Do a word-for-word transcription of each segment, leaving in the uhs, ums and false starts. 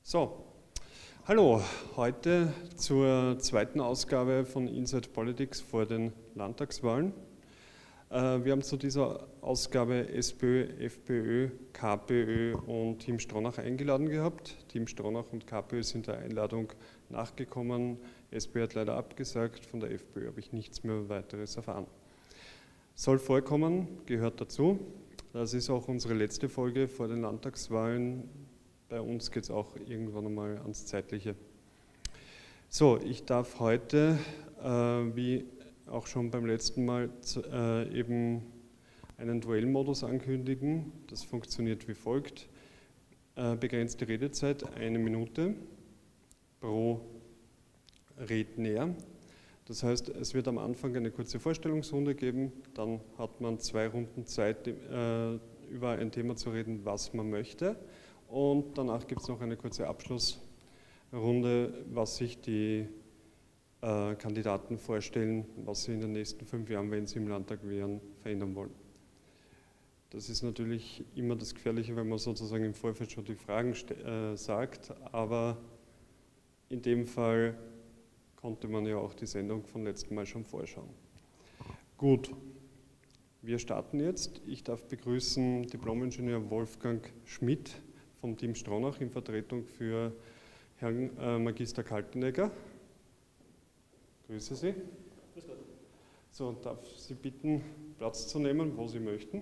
So, hallo, heute zur zweiten Ausgabe von Inside Politics vor den Landtagswahlen. Wir haben zu dieser Ausgabe SPÖ, FPÖ, KPÖ und Team Stronach eingeladen gehabt. Team Stronach und KPÖ sind der Einladung nachgekommen. SPÖ hat leider abgesagt, von der FPÖ habe ich nichts mehr weiteres erfahren. Soll vorkommen, gehört dazu. Das ist auch unsere letzte Folge vor den Landtagswahlen. Bei uns geht es auch irgendwann einmal ans Zeitliche. So, ich darf heute, äh, wie auch schon beim letzten Mal, äh, eben einen Duellmodus ankündigen. Das funktioniert wie folgt. Äh, begrenzte Redezeit, eine Minute pro Redner. Das heißt, es wird am Anfang eine kurze Vorstellungsrunde geben, dann hat man zwei Runden Zeit, äh, über ein Thema zu reden, was man möchte. Und danach gibt es noch eine kurze Abschlussrunde, was sich die äh, Kandidaten vorstellen, was sie in den nächsten fünf Jahren, wenn sie im Landtag wären, verändern wollen. Das ist natürlich immer das Gefährliche, wenn man sozusagen im Vorfeld schon die Fragen äh, sagt, aber in dem Fall konnte man ja auch die Sendung vom letzten Mal schon vorschauen. Gut, wir starten jetzt. Ich darf begrüßen Diplom-Ingenieur Wolfgang Schmidt vom Team Stronach in Vertretung für Herrn äh, Magister Kaltenegger. Grüße Sie. Grüß Gott. So, darf Sie bitten, Platz zu nehmen, wo Sie möchten.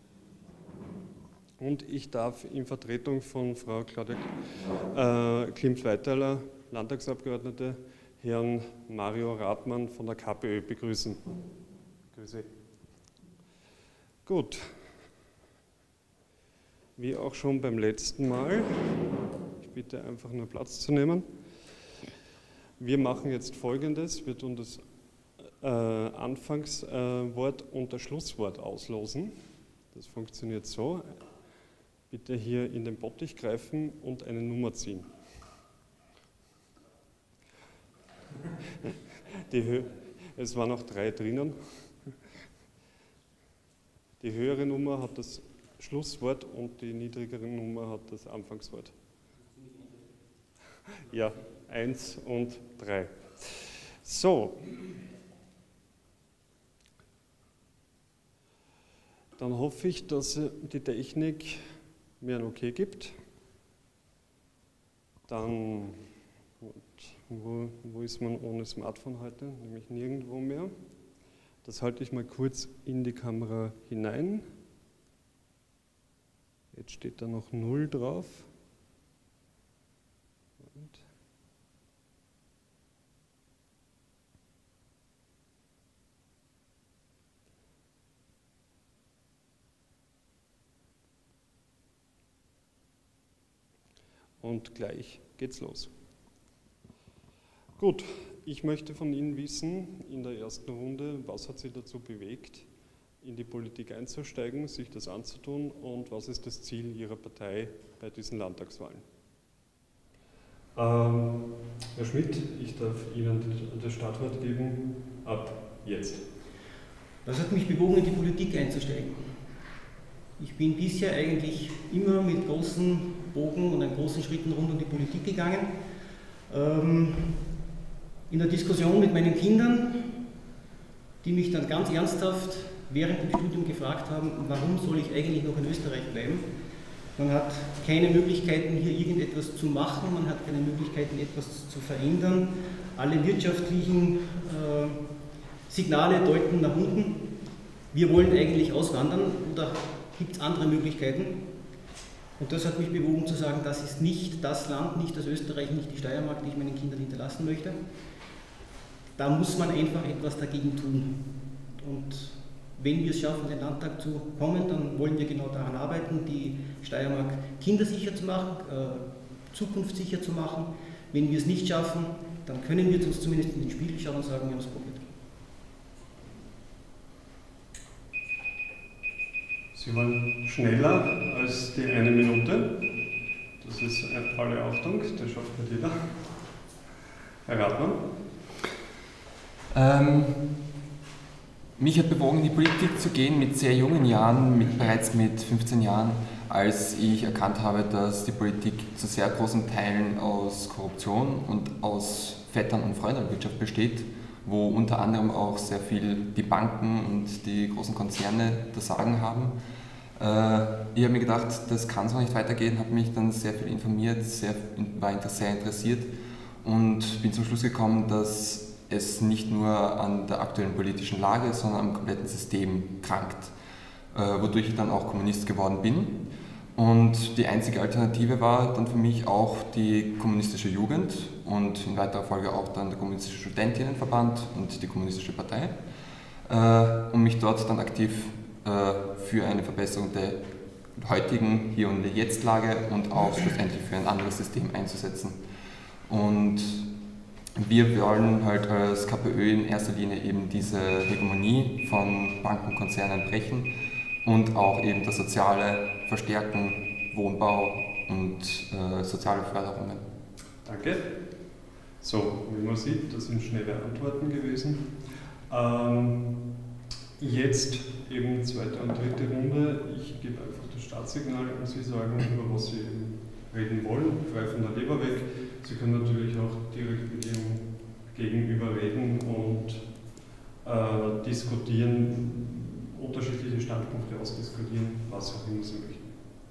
Und ich darf in Vertretung von Frau Claudia äh, Klimt-Weiteiler, Landtagsabgeordnete, Herrn Mario Rathmann von der KPÖ begrüßen. Grüße. Gut. Wie auch schon beim letzten Mal, ich bitte einfach nur Platz zu nehmen. Wir machen jetzt Folgendes, wir tun das äh, Anfangswort äh, und das Schlusswort auslosen. Das funktioniert so. Bitte hier in den Bottich greifen und eine Nummer ziehen. Die Hö es waren noch drei drinnen. Die höhere Nummer hat das Schlusswort und die niedrigere Nummer hat das Anfangswort. Ja, eins und drei. So. Dann hoffe ich, dass die Technik mir ein Okay gibt. Dann, wo, wo ist man ohne Smartphone heute? Nämlich nirgendwo mehr. Das halte ich mal kurz in die Kamera hinein. Jetzt steht da noch null drauf. Und Und gleich geht's los. Gut, ich möchte von Ihnen wissen, in der ersten Runde, was hat Sie dazu bewegt, in die Politik einzusteigen, sich das anzutun und was ist das Ziel Ihrer Partei bei diesen Landtagswahlen? Ähm, Herr Schmidt, ich darf Ihnen das Startwort geben, ab jetzt. Was hat mich bewogen, in die Politik einzusteigen? Ich bin bisher eigentlich immer mit großen Bogen und großen Schritten rund um die Politik gegangen. Ähm, in der Diskussion mit meinen Kindern, die mich dann ganz ernsthaft während dem Studium gefragt haben, warum soll ich eigentlich noch in Österreich bleiben? Man hat keine Möglichkeiten, hier irgendetwas zu machen, man hat keine Möglichkeiten, etwas zu verändern. Alle wirtschaftlichen äh, Signale deuten nach unten. Wir wollen eigentlich auswandern oder gibt es andere Möglichkeiten? Und das hat mich bewogen zu sagen, das ist nicht das Land, nicht das Österreich, nicht die Steiermark, die ich meinen Kindern hinterlassen möchte. Da muss man einfach etwas dagegen tun. Und wenn wir es schaffen, in den Landtag zu kommen, dann wollen wir genau daran arbeiten, die Steiermark kindersicher zu machen, äh, zukunftssicher zu machen. Wenn wir es nicht schaffen, dann können wir uns zumindest in den Spiegel schauen und sagen, wir haben es probiert. Sie waren schneller als die eine Minute. Das ist alle Achtung, das schafft nicht jeder. Herr Rathmann? Ähm, Mich hat bewogen, in die Politik zu gehen mit sehr jungen Jahren, mit, bereits mit fünfzehn Jahren, als ich erkannt habe, dass die Politik zu sehr großen Teilen aus Korruption und aus Vettern- und Freundenwirtschaft besteht, wo unter anderem auch sehr viel die Banken und die großen Konzerne das Sagen haben. Äh, ich habe mir gedacht, das kann so nicht weitergehen, habe mich dann sehr viel informiert, sehr, war sehr interessiert und bin zum Schluss gekommen, dass es nicht nur an der aktuellen politischen Lage, sondern am kompletten System krankt, äh, wodurch ich dann auch Kommunist geworden bin. Und die einzige Alternative war dann für mich auch die kommunistische Jugend und in weiterer Folge auch dann der kommunistische Studentinnenverband und die kommunistische Partei, äh, um mich dort dann aktiv äh, für eine Verbesserung der heutigen Hier- und Jetzt-Lage und auch schlussendlich für ein anderes System einzusetzen. Und wir wollen halt als K P Ö in erster Linie eben diese Hegemonie von Banken und Konzernen brechen und auch eben das Soziale verstärken, Wohnbau und äh, soziale Förderungen. Danke. So, wie man sieht, das sind schnelle Antworten gewesen. Ähm, jetzt eben zweite und dritte Runde. Ich gebe einfach das Startsignal und Sie sagen, über was Sie eben reden wollen, frei von der Leber weg. Sie können natürlich auch direkt mit Ihrem Gegenüber reden und äh, diskutieren, unterschiedliche Standpunkte ausdiskutieren, was auch immer Sie möchten.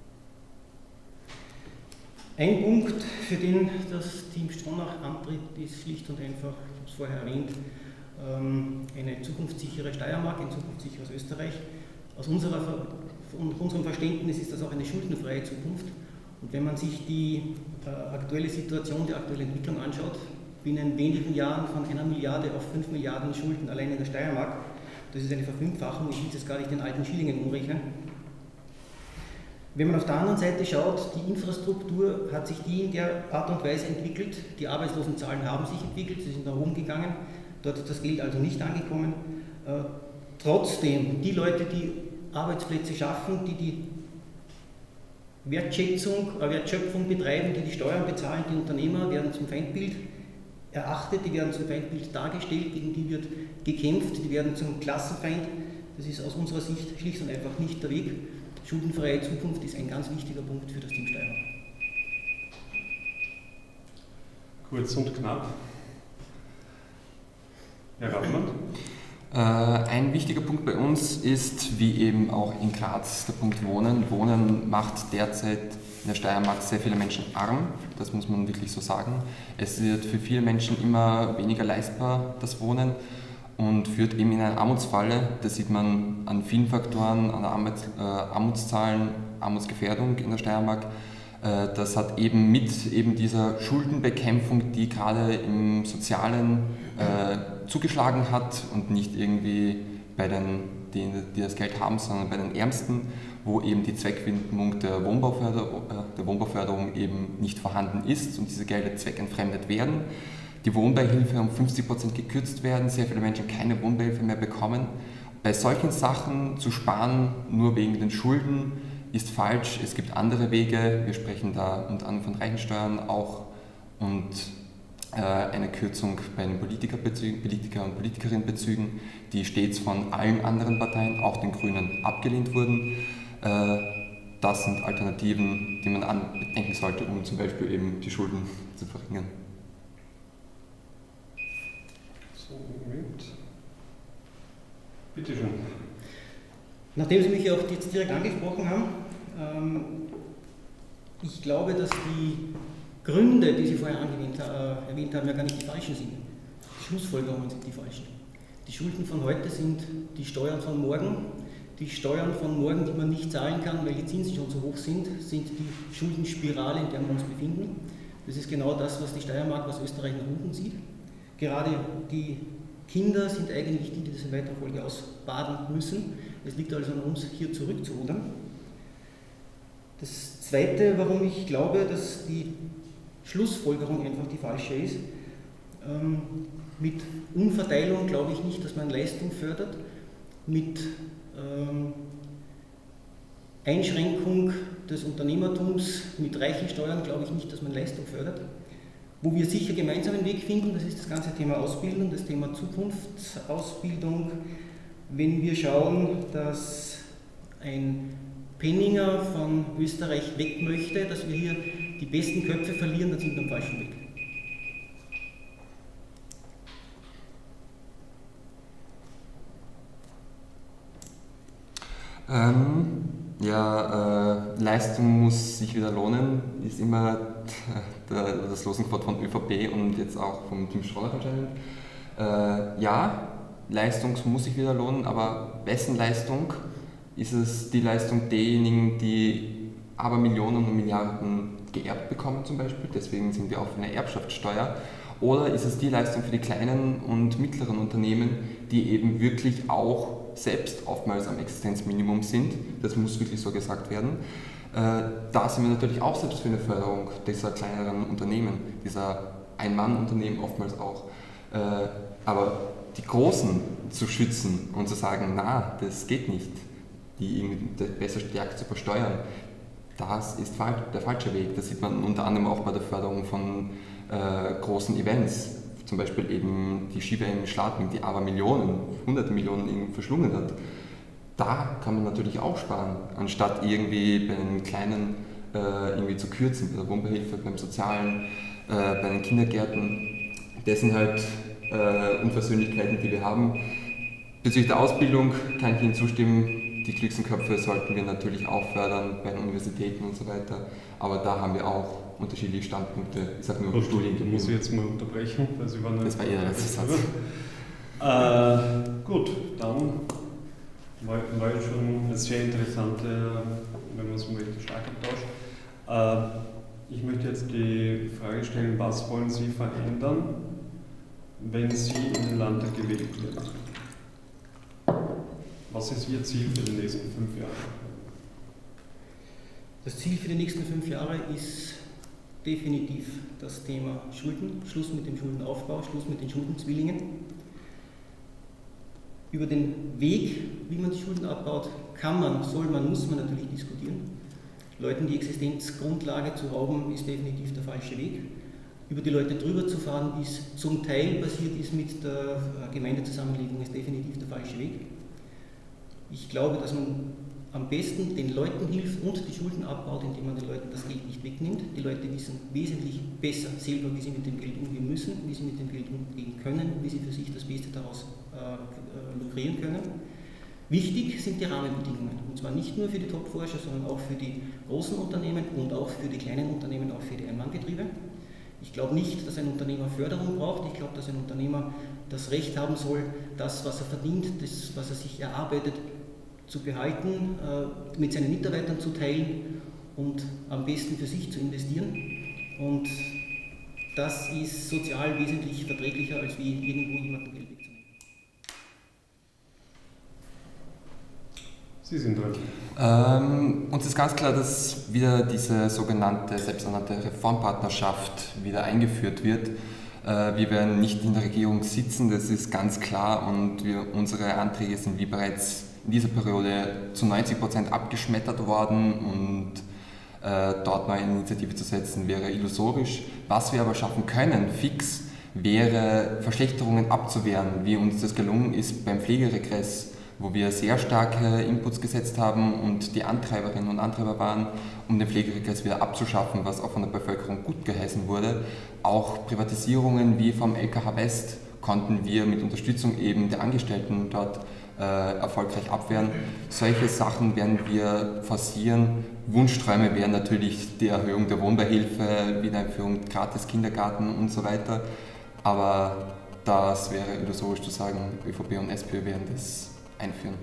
Ein Punkt, für den das Team Stronach antritt, ist schlicht und einfach, ich habe es vorher erwähnt, eine zukunftssichere Steiermark, ein zukunftssicheres Österreich. Aus unserer, von unserem Verständnis ist das auch eine schuldenfreie Zukunft. Und wenn man sich die äh, aktuelle Situation, die aktuelle Entwicklung anschaut, binnen wenigen Jahren von einer Milliarde auf fünf Milliarden Schulden allein in der Steiermark, das ist eine Verfünffachung, ich will jetzt gar nicht den alten Schillingen umrechnen. Wenn man auf der anderen Seite schaut, die Infrastruktur hat sich die in der Art und Weise entwickelt, die Arbeitslosenzahlen haben sich entwickelt, sie sind nach oben gegangen, dort ist das Geld also nicht angekommen. Äh, trotzdem, die Leute, die Arbeitsplätze schaffen, die die Wertschätzung, äh, Wertschöpfung betreiben, die die Steuern bezahlen, die Unternehmer werden zum Feindbild erachtet, die werden zum Feindbild dargestellt, gegen die wird gekämpft, die werden zum Klassenfeind. Das ist aus unserer Sicht schlicht und einfach nicht der Weg. Schuldenfreie Zukunft ist ein ganz wichtiger Punkt für das Team Steiermark. Kurz und knapp. Herr Radmann. Äh, ein wichtiger Punkt bei uns ist, wie eben auch in Graz, der Punkt Wohnen. Wohnen macht derzeit in der Steiermark sehr viele Menschen arm, das muss man wirklich so sagen. Es wird für viele Menschen immer weniger leistbar, das Wohnen, und führt eben in eine Armutsfalle. Das sieht man an vielen Faktoren, an der Armuts, äh, Armutszahlen, Armutsgefährdung in der Steiermark. Äh, das hat eben mit eben dieser Schuldenbekämpfung, die gerade im Sozialen äh, zugeschlagen hat und nicht irgendwie bei den, die, die das Geld haben, sondern bei den Ärmsten, wo eben die Zweckwidmung der Wohnbauförderung, äh, der Wohnbauförderung eben nicht vorhanden ist und diese Gelder zweckentfremdet werden. Die Wohnbeihilfe um fünfzig Prozent gekürzt werden, sehr viele Menschen keine Wohnbeihilfe mehr bekommen. Bei solchen Sachen zu sparen, nur wegen den Schulden, ist falsch. Es gibt andere Wege. Wir sprechen da unter anderem von Reichensteuern auch und äh, eine Kürzung bei den Politikerbezügen, Politiker- und Politikerinnenbezügen, die stets von allen anderen Parteien, auch den Grünen, abgelehnt wurden. Äh, das sind Alternativen, die man bedenken sollte, um zum Beispiel eben die Schulden zu verringern. Moment. Bitte schön. Nachdem Sie mich auch jetzt direkt angesprochen haben, ähm, ich glaube, dass die Gründe, die Sie vorher angewähnt, äh, erwähnt haben, ja gar nicht die falschen sind. Die Schlussfolgerungen sind die falschen. Die Schulden von heute sind die Steuern von morgen. Die Steuern von morgen, die man nicht zahlen kann, weil die Zinsen schon so hoch sind, sind die Schuldenspirale, in der wir uns befinden. Das ist genau das, was die Steiermark, was Österreich nach unten sieht. Gerade die Kinder sind eigentlich die, die das in weiterer Folge ausbaden müssen. Es liegt also an uns, hier zurückzurudern. Das Zweite, warum ich glaube, dass die Schlussfolgerung einfach die falsche ist, ähm, mit Umverteilung glaube ich nicht, dass man Leistung fördert. Mit ähm, Einschränkung des Unternehmertums, mit Reichensteuern glaube ich nicht, dass man Leistung fördert. Wo wir sicher gemeinsam einen Weg finden, das ist das ganze Thema Ausbildung, das Thema Zukunftsausbildung, wenn wir schauen, dass ein Penninger von Österreich weg möchte, dass wir hier die besten Köpfe verlieren, dann sind wir am falschen Weg. Ähm, ja, äh, Leistung muss sich wieder lohnen, ist immer der, das Losungswort von ÖVP und jetzt auch vom Tim Schroller anscheinend. Äh, ja, Leistung muss sich wieder lohnen, aber wessen Leistung? Ist es die Leistung derjenigen, die aber Millionen und Milliarden geerbt bekommen zum Beispiel, deswegen sind wir auch für eine Erbschaftssteuer, oder ist es die Leistung für die kleinen und mittleren Unternehmen, die eben wirklich auch selbst oftmals am Existenzminimum sind, das muss wirklich so gesagt werden. Äh, da sind wir natürlich auch selbst für eine Förderung dieser kleineren Unternehmen, dieser Ein-Mann-Unternehmen oftmals auch. Äh, aber die Großen zu schützen und zu sagen, na, das geht nicht, die irgendwie besser stärker zu versteuern, das ist der falsche Weg. Das sieht man unter anderem auch bei der Förderung von äh, großen Events. Zum Beispiel eben die Ski-W M in Schladming, die aber Millionen, hunderte Millionen verschlungen hat. Da kann man natürlich auch sparen, anstatt irgendwie bei den Kleinen äh, irgendwie zu kürzen, bei der Wohnbeihilfe, beim Sozialen, äh, bei den Kindergärten. Das sind halt äh, Unversöhnlichkeiten, die wir haben. Bezüglich der Ausbildung kann ich Ihnen zustimmen, die klügsten Köpfe sollten wir natürlich auch fördern bei den Universitäten und so weiter, aber da haben wir auch unterschiedliche Standpunkte. Ich sage nur Studien. Ich muss jetzt mal unterbrechen, weil Sie waren das war Ihr letzter Satz. Äh, gut, dann war, war schon eine sehr interessante, wenn man es mal stark tauscht. Äh, ich möchte jetzt die Frage stellen, was wollen Sie verändern, wenn Sie in den Landtag gewählt werden? Was ist Ihr Ziel für die nächsten fünf Jahre? Das Ziel für die nächsten fünf Jahre ist definitiv das Thema Schulden, Schluss mit dem Schuldenaufbau, Schluss mit den Schuldenzwillingen. Über den Weg, wie man die Schulden abbaut, kann man, soll man, muss man natürlich diskutieren. Leuten die Existenzgrundlage zu rauben, ist definitiv der falsche Weg. Über die Leute drüber zu fahren, wie es zum Teil passiert ist mit der Gemeindezusammenlegung, ist definitiv der falsche Weg. Ich glaube, dass man am besten den Leuten hilft und die Schulden abbaut, indem man den Leuten das Geld nicht wegnimmt. Die Leute wissen wesentlich besser selber, wie sie mit dem Geld umgehen müssen, wie sie mit dem Geld umgehen können, wie sie für sich das Beste daraus äh, lukrieren können. Wichtig sind die Rahmenbedingungen, und zwar nicht nur für die Top-Forscher, sondern auch für die großen Unternehmen und auch für die kleinen Unternehmen, auch für die Ein-Mann-Betriebe. Ich glaube nicht, dass ein Unternehmer Förderung braucht. Ich glaube, dass ein Unternehmer das Recht haben soll, das, was er verdient, das, was er sich erarbeitet, zu behalten, äh, mit seinen Mitarbeitern zu teilen und am besten für sich zu investieren. Und das ist sozial wesentlich verträglicher, als wie irgendwo jemandem Geld wegzunehmen. Sie sind dran. Ähm, uns ist ganz klar, dass wieder diese sogenannte, selbsternannte Reformpartnerschaft wieder eingeführt wird. Äh, wir werden nicht in der Regierung sitzen, das ist ganz klar, und wir, unsere Anträge sind wie bereits in dieser Periode zu neunzig Prozent abgeschmettert worden, und äh, dort mal eine Initiative zu setzen wäre illusorisch. Was wir aber schaffen können, fix, wäre Verschlechterungen abzuwehren, wie uns das gelungen ist beim Pflegeregress, wo wir sehr starke Inputs gesetzt haben und die Antreiberinnen und Antreiber waren, um den Pflegeregress wieder abzuschaffen, was auch von der Bevölkerung gut geheißen wurde. Auch Privatisierungen wie vom L K H West konnten wir mit Unterstützung eben der Angestellten dort äh, erfolgreich abwehren. Solche Sachen werden wir forcieren. Wunschträume wären natürlich die Erhöhung der Wohnbeihilfe, Wiedereinführung gratis Kindergarten und so weiter. Aber das wäre illusorisch zu sagen, ÖVP und SPÖ werden das einführen.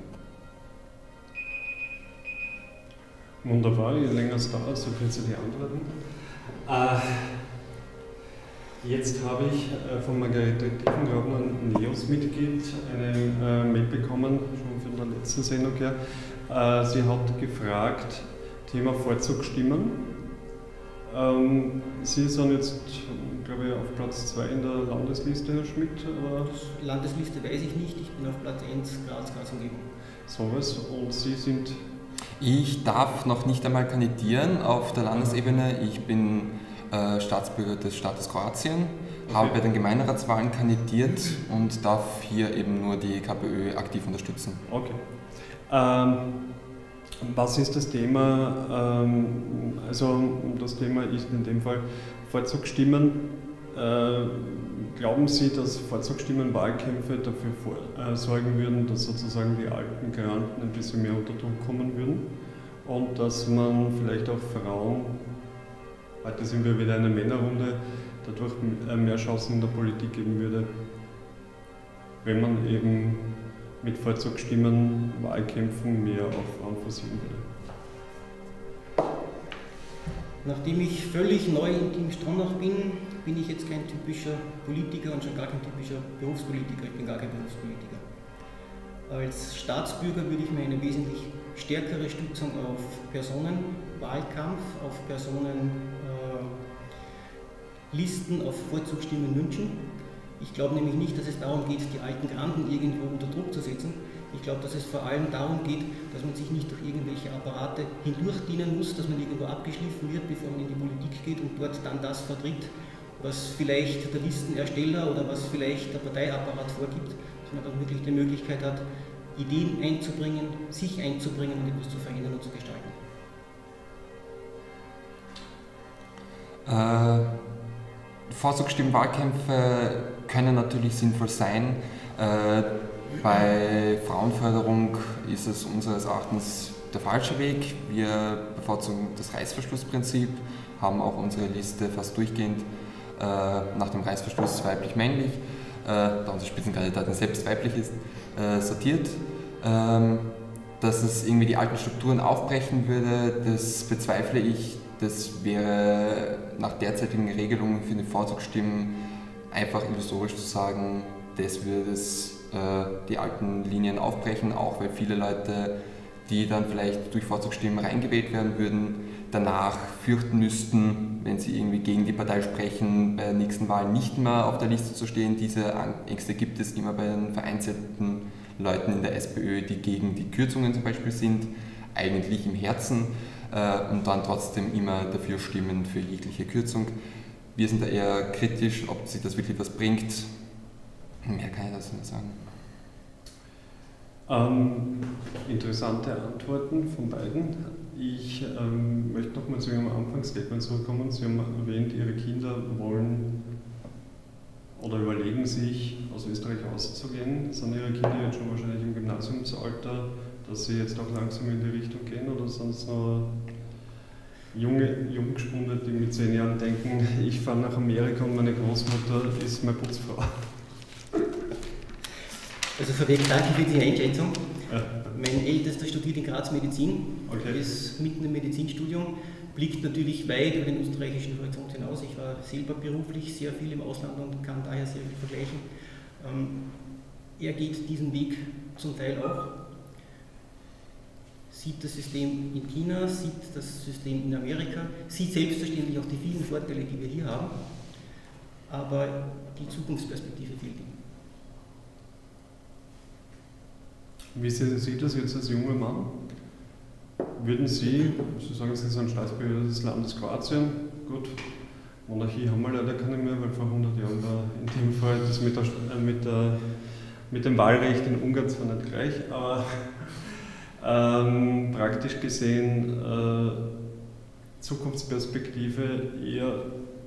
Wunderbar, je länger es dauert, so kürzer die Antworten. Äh, jetzt habe ich äh, von Margarete Tiefengrabner, ein NEOS-Mitglied, eine äh, Mail bekommen, schon von der letzten Sendung her. Äh, sie hat gefragt, Thema Vorzugsstimmen. Ähm, Sie sind jetzt, glaube ich, auf Platz zwei in der Landesliste, Herr Schmidt. Oder? Landesliste weiß ich nicht, ich bin auf Platz eins, Graz, Graz Umgebung. So was. Und Sie sind? Ich darf noch nicht einmal kandidieren auf der Landesebene. Ich bin äh, Staatsbürger des Staates Kroatien, Okay. Habe bei den Gemeinderatswahlen kandidiert und darf hier eben nur die KPÖ aktiv unterstützen. Okay. Ähm, was ist das Thema? Ähm, also das Thema ist in dem Fall Vorzugsstimmen. Äh, glauben Sie, dass Vorzugsstimmen-Wahlkämpfe dafür vor, äh, sorgen würden, dass sozusagen die alten Garanten ein bisschen mehr unter Druck kommen würden und dass man vielleicht auch Frauen, heute sind wir wieder eine Männerrunde, dadurch mehr Chancen in der Politik geben würde, wenn man eben mit Vorzugsstimmen Wahlkämpfen mehr auf Frauen forcieren würde? Nachdem ich völlig neu in Team Stronach bin, bin ich jetzt kein typischer Politiker und schon gar kein typischer Berufspolitiker. Ich bin gar kein Berufspolitiker. Als Staatsbürger würde ich mir eine wesentlich stärkere Stützung auf Personenwahlkampf, auf Personenlisten, äh, auf Vorzugsstimmen wünschen. Ich glaube nämlich nicht, dass es darum geht, die alten Granden irgendwo unter Druck zu setzen. Ich glaube, dass es vor allem darum geht, dass man sich nicht durch irgendwelche Apparate hindurchdienen muss, dass man irgendwo abgeschliffen wird, bevor man in die Politik geht und dort dann das vertritt, was vielleicht der Listenersteller oder was vielleicht der Parteiapparat vorgibt, dass man dann wirklich die Möglichkeit hat, Ideen einzubringen, sich einzubringen und etwas zu verändern und zu gestalten. Äh, Vorzugsstimmenwahlkämpfe können natürlich sinnvoll sein. Äh, bei Frauenförderung ist es unseres Erachtens der falsche Weg. Wir bevorzugen das Reißverschlussprinzip, haben auch unsere Liste fast durchgehend äh, nach dem Reißverschluss weiblich-männlich, äh, da unsere Spitzenkandidatin selbst weiblich ist, äh, sortiert. Ähm, dass es irgendwie die alten Strukturen aufbrechen würde, das bezweifle ich. Das wäre nach derzeitigen Regelungen für die Vorzugsstimmen einfach illusorisch zu sagen, das würde es, äh, die alten Linien aufbrechen, auch weil viele Leute, die dann vielleicht durch Vorzugsstimmen reingewählt werden würden, danach fürchten müssten, wenn sie irgendwie gegen die Partei sprechen, bei der nächsten Wahl nicht mehr auf der Liste zu stehen. Diese Ängste gibt es immer bei den vereinzelten Leuten in der SPÖ, die gegen die Kürzungen zum Beispiel sind, eigentlich im Herzen äh, und dann trotzdem immer dafür stimmen für jegliche Kürzung. Wir sind da eher kritisch, ob sich das wirklich was bringt. Mehr kann ich dazu nicht sagen. Ähm, interessante Antworten von beiden. Ich ähm, möchte nochmal zu Ihrem Anfangsstatement zurückkommen. Sie haben erwähnt, Ihre Kinder wollen oder überlegen sich, aus Österreich auszugehen. Sind Ihre Kinder jetzt schon wahrscheinlich im Gymnasiumsalter, dass sie jetzt auch langsam in die Richtung gehen, oder sind es noch junge Jungspunde, die mit zehn Jahren denken, ich fahre nach Amerika und meine Großmutter ist meine Putzfrau? Also vorweg danke für die Einschätzung. Ja. Mein Ältester studiert in Graz Medizin, okay. Ist mitten im Medizinstudium, blickt natürlich weit über den österreichischen Horizont hinaus. Ich war selber beruflich sehr viel im Ausland und kann daher sehr viel vergleichen. Ähm, er geht diesen Weg zum Teil auch, sieht das System in China, sieht das System in Amerika, sieht selbstverständlich auch die vielen Vorteile, die wir hier haben, aber die Zukunftsperspektive fehlt ihm. Wie sehen Sie das jetzt als junger Mann? Würden Sie, Sie sagen, Sie sind Staatsbürger des Landes Kroatien, gut, Monarchie haben wir leider keine mehr, weil vor hundert Jahren war in dem Fall das mit, der, mit, der, mit dem Wahlrecht in Ungarn zwar nicht gleich, aber ähm, praktisch gesehen äh, Zukunftsperspektive eher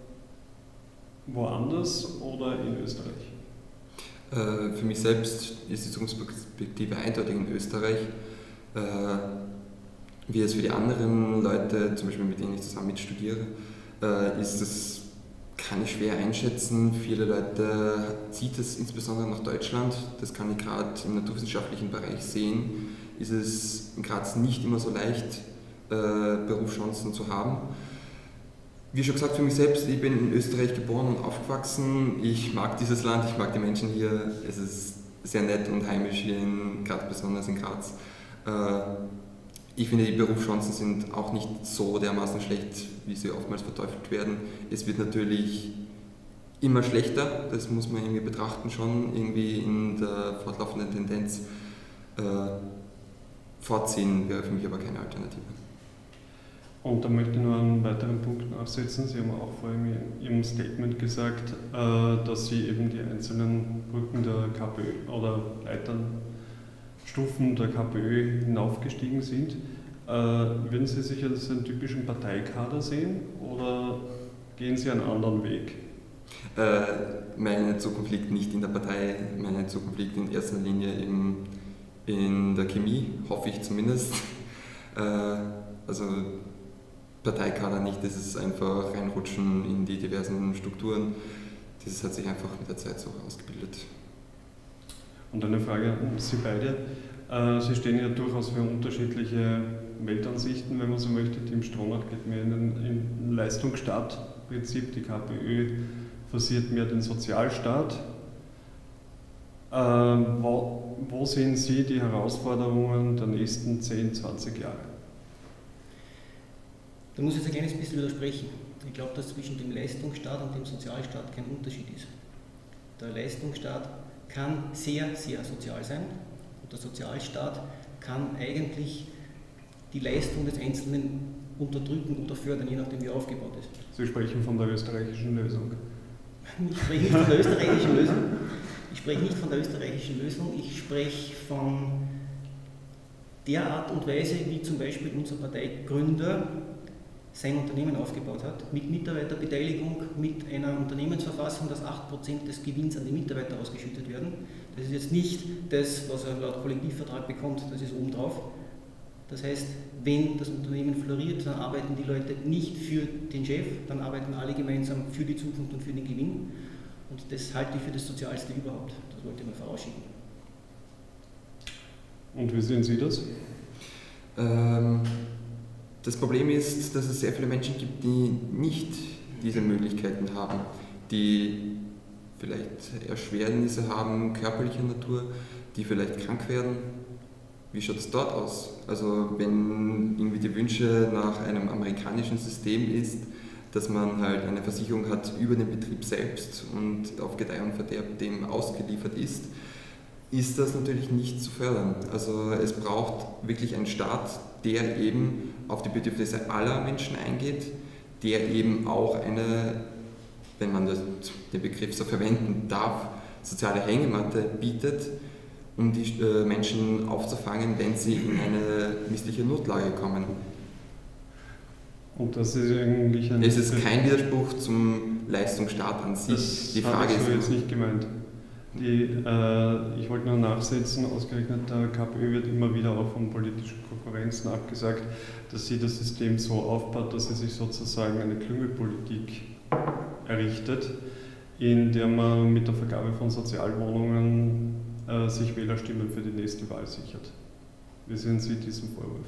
woanders oder in Österreich? Für mich selbst ist die Zukunftsperspektive eindeutig in Österreich. Wie es für die anderen Leute, zum Beispiel mit denen ich zusammen mitstudiere, ist es, kann ich schwer einschätzen. Viele Leute zieht es insbesondere nach Deutschland. Das kann ich gerade im naturwissenschaftlichen Bereich sehen. Ist es in Graz nicht immer so leicht, Berufschancen zu haben. Wie schon gesagt, für mich selbst, ich bin in Österreich geboren und aufgewachsen. Ich mag dieses Land, ich mag die Menschen hier. Es ist sehr nett und heimisch hier, gerade besonders in Graz. Ich finde, die Berufschancen sind auch nicht so dermaßen schlecht, wie sie oftmals verteufelt werden. Es wird natürlich immer schlechter, das muss man irgendwie betrachten schon, irgendwie in der fortlaufenden Tendenz. Fortziehen wäre für mich aber keine Alternative. Und da möchte ich noch einen weiteren Punkt nachsetzen. Sie haben auch vorhin in Ihrem Statement gesagt, dass Sie eben die einzelnen Brücken der KPÖ oder Leiternstufen der KPÖ hinaufgestiegen sind. Würden Sie sich als einen typischen Parteikader sehen oder gehen Sie einen anderen Weg? Äh, meine Zukunft liegt nicht in der Partei, meine Zukunft liegt in erster Linie im, in der Chemie, hoffe ich zumindest. Äh, also Parteikader nicht, das ist einfach reinrutschen in die diversen Strukturen. Das hat sich einfach mit der Zeit so ausgebildet. Und eine Frage an Sie beide. Sie stehen ja durchaus für unterschiedliche Weltansichten, wenn man so möchte. Team Stronach geht mehr in ein Leistungsstaat-Prinzip, die KPÖ forciert mehr den Sozialstaat. Wo, wo sehen Sie die Herausforderungen der nächsten zehn, zwanzig Jahre? Da muss ich jetzt ein kleines bisschen widersprechen. Ich glaube, dass zwischen dem Leistungsstaat und dem Sozialstaat kein Unterschied ist. Der Leistungsstaat kann sehr, sehr sozial sein und der Sozialstaat kann eigentlich die Leistung des Einzelnen unterdrücken oder fördern, je nachdem wie er aufgebaut ist. Sie sprechen von der österreichischen Lösung. Ich spreche nicht von der österreichischen Lösung. Ich spreche nicht von der österreichischen Lösung. Ich spreche von der Art und Weise, wie zum Beispiel unser Parteigründer sein Unternehmen aufgebaut hat, mit Mitarbeiterbeteiligung, mit einer Unternehmensverfassung, dass acht Prozent des Gewinns an die Mitarbeiter ausgeschüttet werden. Das ist jetzt nicht das, was er laut Kollektivvertrag bekommt, das ist obendrauf. Das heißt, wenn das Unternehmen floriert, dann arbeiten die Leute nicht für den Chef, dann arbeiten alle gemeinsam für die Zukunft und für den Gewinn. Und das halte ich für das Sozialste überhaupt. Das wollte ich mal vorausschicken. Und wie sehen Sie das? Ähm, das Problem ist, dass es sehr viele Menschen gibt, die nicht diese Möglichkeiten haben, die vielleicht Erschwernisse haben, körperlicher Natur, die vielleicht krank werden. Wie schaut es dort aus? Also wenn irgendwie die Wünsche nach einem amerikanischen System ist, dass man halt eine Versicherung hat über den Betrieb selbst und auf Gedeih und Verderb dem ausgeliefert ist, ist das natürlich nicht zu fördern. Also es braucht wirklich einen Staat, der eben auf die Bedürfnisse aller Menschen eingeht, der eben auch eine, wenn man das, den Begriff so verwenden darf, soziale Hängematte bietet, um die äh, Menschen aufzufangen, wenn sie in eine missliche Notlage kommen. Und das ist eigentlich ein... Es ist kein Widerspruch zum Leistungsstaat an sich. Das die Frage habe ich so ist jetzt nicht gemeint. Die, äh, ich wollte nur nachsetzen, ausgerechnet der KPÖ wird immer wieder auch von politischen Konkurrenzen abgesagt, dass sie das System so aufbaut, dass sie sich sozusagen eine Klüngelpolitik errichtet, in der man mit der Vergabe von Sozialwohnungen äh, sich Wählerstimmen für die nächste Wahl sichert. Wie sehen Sie diesen Vorwurf?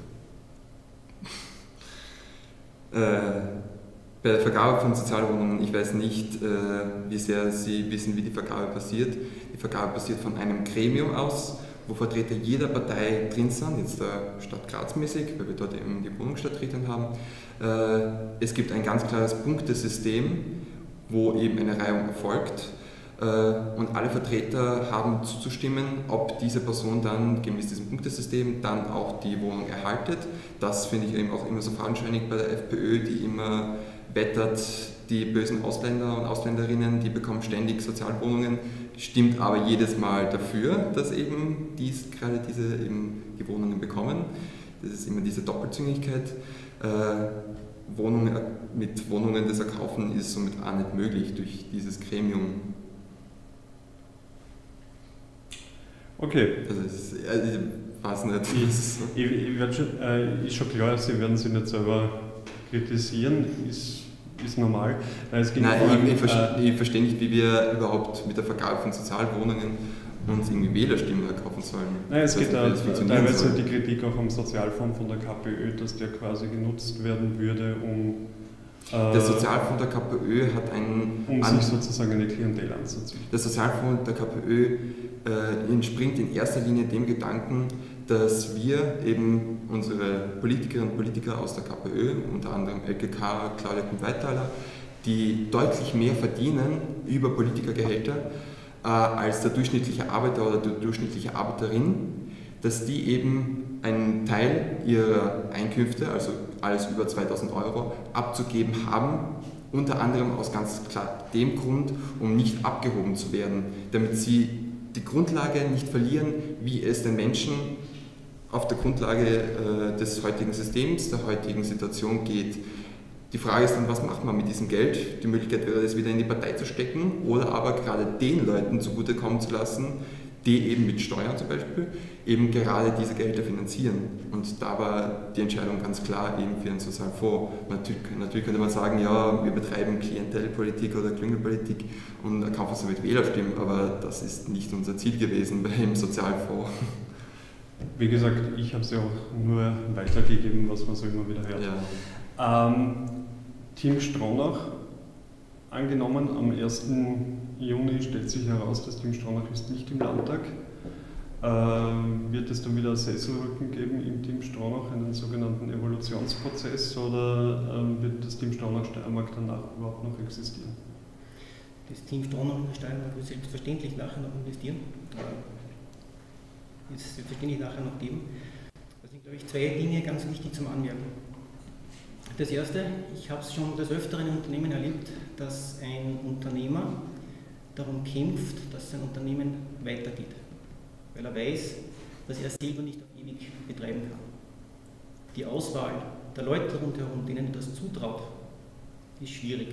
Äh, bei der Vergabe von Sozialwohnungen, ich weiß nicht, äh, wie sehr Sie wissen, wie die Vergabe passiert. Die Vergabe passiert von einem Gremium aus, wo Vertreter jeder Partei drin sind, jetzt der Stadt Graz mäßig, weil wir dort eben die Wohnungsstadträtin haben. Äh, es gibt ein ganz klares Punktesystem, wo eben eine Reihung erfolgt. Und alle Vertreter haben zuzustimmen, ob diese Person dann gemäß diesem Punktesystem dann auch die Wohnung erhaltet. Das finde ich eben auch immer so fadenscheinig bei der FPÖ, die immer wettert, die bösen Ausländer und Ausländerinnen, die bekommen ständig Sozialwohnungen, stimmt aber jedes Mal dafür, dass eben dies, gerade diese eben die Wohnungen bekommen. Das ist immer diese Doppelzüngigkeit. Äh, Wohnungen, mit Wohnungen das Erkaufen ist somit auch nicht möglich durch dieses Gremium. Okay. Also ist, ich weiß nicht. Ich, ich, ich schon, äh, ist schon klar, Sie werden sich nicht selber kritisieren, ist, ist normal. Es ging Nein, allem, ich, ich, verstehe, äh, ich verstehe nicht, wie wir überhaupt mit der Vergabe von Sozialwohnungen uns irgendwie Wählerstimmen erkaufen sollen. Nein, es geht da teilweise soll. die Kritik auch am Sozialfonds von der KPÖ, dass der quasi genutzt werden würde, um der Sozialfonds der KPÖ hat einen... Um sich sozusagen eine Klientel anzuziehen. Der Sozialfonds der KPÖ äh, entspringt in erster Linie dem Gedanken, dass wir eben unsere Politikerinnen und Politiker aus der KPÖ, unter anderem L K K, Claudia Kump-Weitaler, die deutlich mehr verdienen über Politikergehälter äh, als der durchschnittliche Arbeiter oder die durchschnittliche Arbeiterin, dass die eben einen Teil ihrer Einkünfte, also alles über zweitausend Euro abzugeben haben, unter anderem aus ganz klar dem Grund, um nicht abgehoben zu werden, damit sie die Grundlage nicht verlieren, wie es den Menschen auf der Grundlage äh, des heutigen Systems, der heutigen Situation geht. Die Frage ist dann, was macht man mit diesem Geld? Die Möglichkeit wäre, das wieder in die Partei zu stecken oder aber gerade den Leuten zugutekommen zu lassen, die eben mit Steuern zum Beispiel eben gerade diese Gelder finanzieren. Und da war die Entscheidung ganz klar eben für einen Sozialfonds. Natürlich, natürlich könnte man sagen, ja, wir betreiben Klientelpolitik oder Klüngelpolitik und kaufen uns mit Wählerstimmen, aber das ist nicht unser Ziel gewesen beim Sozialfonds. Wie gesagt, ich habe es ja auch nur weitergegeben, was man so immer wieder hört. Ja. Ähm, Team Stronach, angenommen am ersten Juni stellt sich heraus, das Team Stronach ist nicht im Landtag. Ähm, wird es dann wieder einen Sesselrücken geben im Team Stronach, einen sogenannten Evolutionsprozess, oder ähm, wird das Team Stronach Steiermark danach überhaupt noch existieren? Das Team Stronach in der Steiermark wird selbstverständlich nachher noch investieren. Wird es selbstverständlich nachher noch geben. Da sind, glaube ich, zwei Dinge ganz wichtig zum Anmerken. Das erste, ich habe es schon des Öfteren in Unternehmen erlebt, dass ein Unternehmer darum kämpft, dass sein Unternehmen weitergeht, weil er weiß, dass er selber nicht auf ewig betreiben kann. Die Auswahl der Leute rundherum, denen er das zutraut, ist schwierig.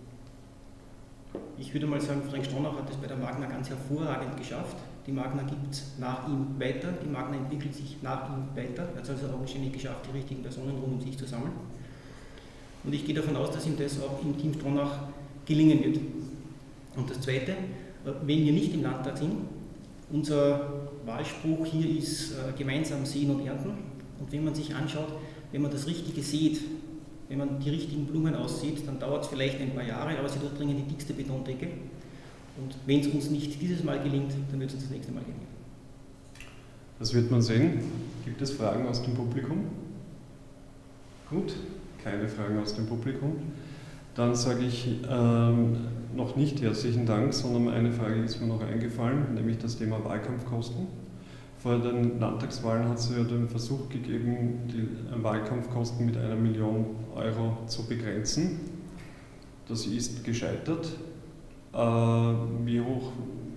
Ich würde mal sagen, Frank Stronach hat es bei der Magna ganz hervorragend geschafft. Die Magna gibt es nach ihm weiter, die Magna entwickelt sich nach ihm weiter. Er hat es also augenscheinlich geschafft, die richtigen Personen rund um sich zu sammeln. Und ich gehe davon aus, dass ihm das auch im Team Stronach gelingen wird. Und das Zweite, wenn wir nicht im Landtag sind, unser Wahlspruch hier ist äh, gemeinsam sehen und ernten. Und wenn man sich anschaut, wenn man das Richtige sieht, wenn man die richtigen Blumen aussieht, dann dauert es vielleicht ein paar Jahre, aber sie durchdringen die dickste Betondecke. Und wenn es uns nicht dieses Mal gelingt, dann wird es uns das nächste Mal gelingen. Das wird man sehen. Gibt es Fragen aus dem Publikum? Gut, keine Fragen aus dem Publikum. Dann sage ich ähm, noch nicht herzlichen Dank, sondern eine Frage ist mir noch eingefallen, nämlich das Thema Wahlkampfkosten. Vor den Landtagswahlen hat es ja den Versuch gegeben, die Wahlkampfkosten mit einer Million Euro zu begrenzen. Das ist gescheitert. Äh, wie hoch,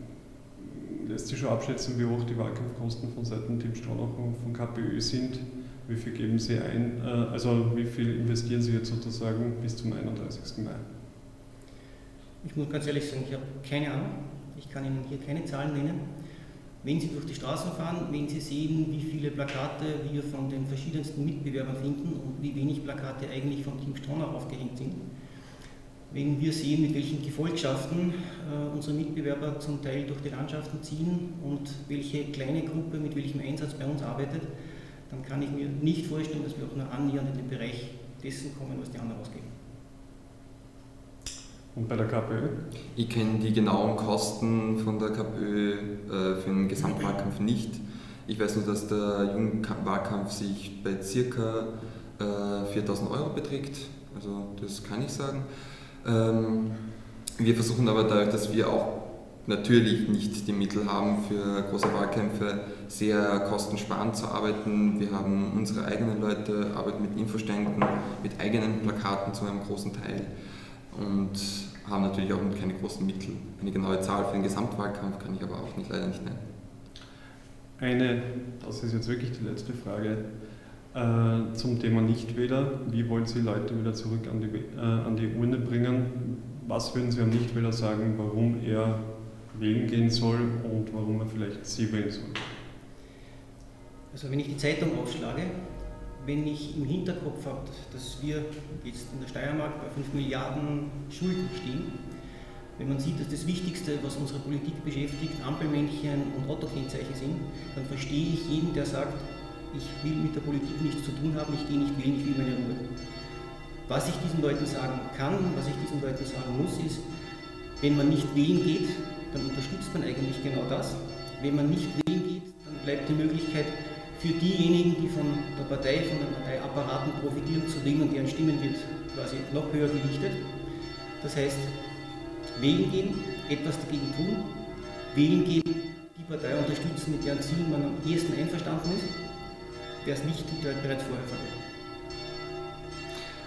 lässt sich schon abschätzen, wie hoch die Wahlkampfkosten von Seiten Team Stronach und von K P Ö sind? Wie viel geben Sie ein, äh, also wie viel investieren Sie jetzt sozusagen bis zum einunddreißigsten Mai? Ich muss ganz ehrlich sagen, ich habe keine Ahnung. Ich kann Ihnen hier keine Zahlen nennen. Wenn Sie durch die Straßen fahren, wenn Sie sehen, wie viele Plakate wir von den verschiedensten Mitbewerbern finden und wie wenig Plakate eigentlich von Team Stronach aufgehängt sind, wenn wir sehen, mit welchen Gefolgschaften äh, unsere Mitbewerber zum Teil durch die Landschaften ziehen und welche kleine Gruppe mit welchem Einsatz bei uns arbeitet, dann kann ich mir nicht vorstellen, dass wir auch nur annähernd in den Bereich dessen kommen, was die anderen ausgeben. Und bei der K P Ö? Ich kenne die genauen Kosten von der K P Ö äh, für den Gesamtwahlkampf nicht. Ich weiß nur, dass der Jugendwahlkampf sich bei ca. Äh, viertausend Euro beträgt. Also das kann ich sagen. Ähm, wir versuchen aber dadurch, dass wir auch natürlich nicht die Mittel haben für große Wahlkämpfe, sehr kostensparend zu arbeiten. Wir haben unsere eigenen Leute, arbeiten mit Infoständen, mit eigenen Plakaten zu einem großen Teil und haben natürlich auch keine großen Mittel. Eine genaue Zahl für den Gesamtwahlkampf kann ich aber auch nicht, leider nicht nennen. Eine, das ist jetzt wirklich die letzte Frage, äh, zum Thema Nichtwähler. Wie wollen Sie Leute wieder zurück an die, äh, an die Urne bringen? Was würden Sie am Nichtwähler sagen, warum er wählen gehen soll und warum er vielleicht Sie wählen soll? Also wenn ich die Zeitung aufschlage, wenn ich im Hinterkopf habe, dass wir jetzt in der Steiermark bei fünf Milliarden Schulden stehen, wenn man sieht, dass das Wichtigste, was unsere Politik beschäftigt, Ampelmännchen und Autokennzeichen sind, dann verstehe ich jeden, der sagt, ich will mit der Politik nichts zu tun haben, ich gehe nicht wählen, ich will meine Ruhe. Was ich diesen Leuten sagen kann, was ich diesen Leuten sagen muss, ist, wenn man nicht wählen geht, dann unterstützt man eigentlich genau das. Wenn man nicht wählen geht, dann bleibt die Möglichkeit für diejenigen, die von der Partei, von den Parteiapparaten profitieren, zu wählen und deren Stimmen wird quasi noch höher gewichtet. Das heißt, wählen gehen, etwas dagegen tun, wählen gehen, die Partei unterstützen, mit deren Zielen man am ehesten einverstanden ist. Wer es nicht tut, der hat bereits vorher verloren.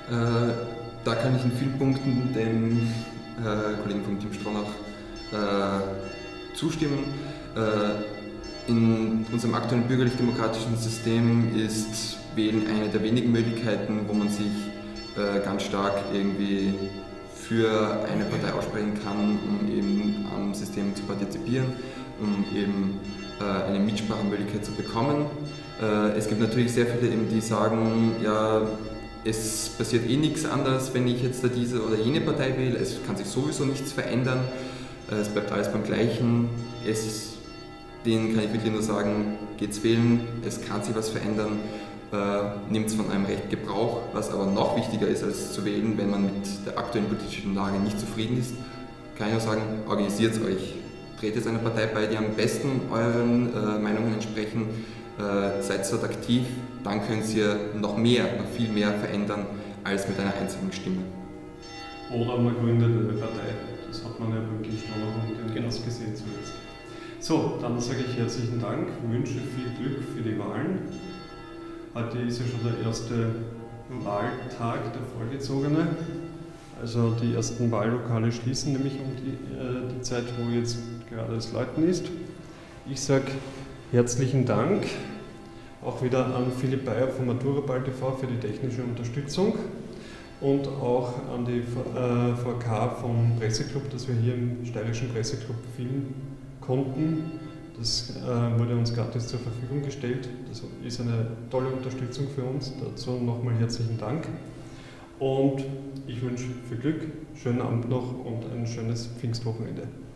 Äh, da kann ich in vielen Punkten dem äh, Kollegen von Tim Stronach äh, zustimmen. Äh, in unserem aktuellen bürgerlich-demokratischen System ist Wählen eine der wenigen Möglichkeiten, wo man sich äh, ganz stark irgendwie für eine Partei aussprechen kann, um eben am System zu partizipieren, um eben äh, eine Mitsprachemöglichkeit zu bekommen. Äh, es gibt natürlich sehr viele, eben, die sagen, ja, es passiert eh nichts anderes, wenn ich jetzt da diese oder jene Partei wähle, es kann sich sowieso nichts verändern, äh, es bleibt alles beim Gleichen. Es, denen kann ich wirklich nur sagen, geht's wählen, es kann sich was verändern. Äh, nimmt von einem Recht Gebrauch, was aber noch wichtiger ist als zu wählen, wenn man mit der aktuellen politischen Lage nicht zufrieden ist, kann ich nur sagen, organisiert euch, tretet einer Partei bei, die am besten euren äh, Meinungen entsprechen, äh, seid dort aktiv, dann könnt ihr noch mehr, noch viel mehr verändern als mit einer einzigen Stimme. Oder man gründet eine Partei, das hat man ja wirklich schon noch und genau gesehen zuletzt. So, dann sage ich herzlichen Dank, wünsche viel Glück für die Wahlen. Heute ist ja schon der erste Wahltag der Vorgezogene. Also die ersten Wahllokale schließen nämlich um die, äh, die Zeit, wo jetzt gerade es läuten ist. Ich sage herzlichen Dank auch wieder an Philipp Bayer von Maturaball T V für die technische Unterstützung und auch an die äh, V K vom Presseclub, dass wir hier im Steirischen Presseclub filmen konnten. Das äh, wurde uns gratis zur Verfügung gestellt. Das ist eine tolle Unterstützung für uns. Dazu nochmal herzlichen Dank. Und ich wünsche viel Glück, schönen Abend noch und ein schönes Pfingstwochenende.